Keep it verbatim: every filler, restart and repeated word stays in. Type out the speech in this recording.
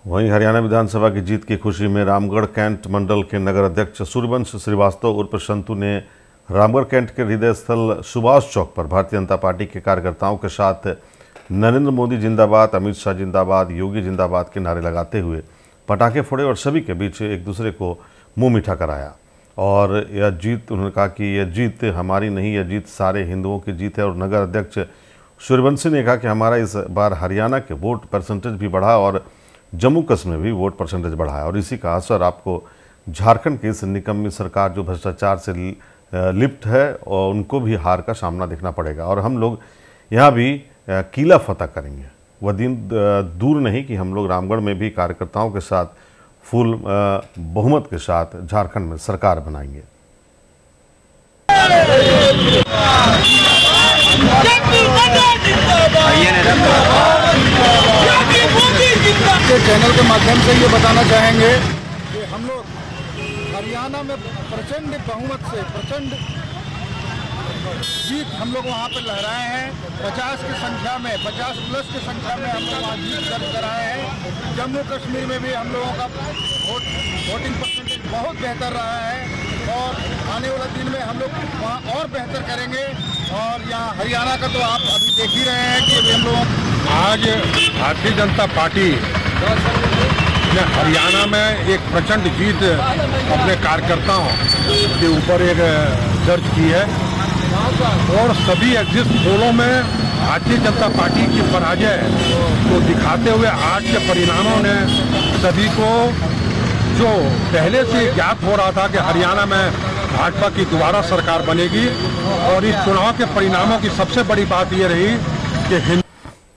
वहीं हरियाणा विधानसभा की जीत की खुशी में रामगढ़ कैंट मंडल के नगर अध्यक्ष सूर्यवंश श्रीवास्तव उर्फ संतू ने रामगढ़ कैंट के हृदय स्थल सुभाष चौक पर भारतीय जनता पार्टी के कार्यकर्ताओं के साथ नरेंद्र मोदी जिंदाबाद, अमित शाह जिंदाबाद, योगी जिंदाबाद के नारे लगाते हुए पटाखे फोड़े और सभी के बीच एक दूसरे को मुंह मीठा कराया। और यह जीत, उन्होंने कहा कि यह जीत हमारी नहीं, यह जीत सारे हिंदुओं की जीत है। और नगर अध्यक्ष सूर्यवंशी ने कहा कि हमारा इस बार हरियाणा के वोट परसेंटेज भी बढ़ा और जम्मू कश्मीर में भी वोट परसेंटेज बढ़ा है और इसी का असर आपको झारखंड की इस निकम्मी सरकार जो भ्रष्टाचार से लिप्त है और उनको भी हार का सामना देखना पड़ेगा। और हम लोग यहाँ भी किला फतह करेंगे। वह दिन दूर नहीं कि हम लोग रामगढ़ में भी कार्यकर्ताओं के साथ फुल बहुमत के साथ झारखंड में सरकार बनाएंगे। चैनल के माध्यम से ये बताना चाहेंगे कि हम लोग हरियाणा में प्रचंड बहुमत से प्रचंड जीत हम लोग वहाँ पर लहराए हैं। पचास की संख्या में, पचास प्लस की संख्या में हम लोग वहाँ जीत दर्ज कराए हैं। जम्मू कश्मीर में भी हम लोगों का वोट वोटिंग परसेंटेज बहुत बेहतर रहा है और आने वाले दिन में हम लोग वहाँ और बेहतर करेंगे। और यहाँ हरियाणा का तो आप अभी देख ही रहे हैं कि अभी हम लोग आज भारतीय जनता पार्टी ने हरियाणा में एक प्रचंड जीत अपने कार्यकर्ताओं के ऊपर एक दर्ज की है और सभी एग्जिट पोलों में भारतीय जनता पार्टी की पराजय को दिखाते हुए आज के परिणामों ने सभी को, जो पहले से ज्ञात हो रहा था कि हरियाणा में भाजपा की दोबारा सरकार बनेगी, और इस चुनाव के परिणामों की सबसे बड़ी बात ये रही कि